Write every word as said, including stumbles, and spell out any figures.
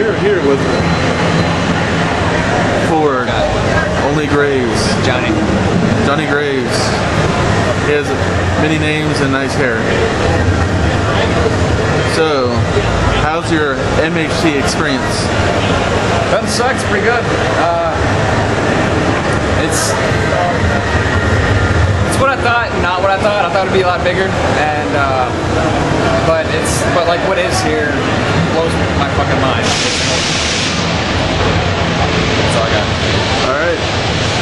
we're here with Ford, Only Graves. Johnny. Johnny Graves. He has many names and nice hair. So, how's your M H C experience? That sucks pretty good. Uh, it's it's what I thought, not what I thought. I thought it'd be a lot bigger, and uh, but it's but like what is here blows my fucking mind. That's all I got. All right.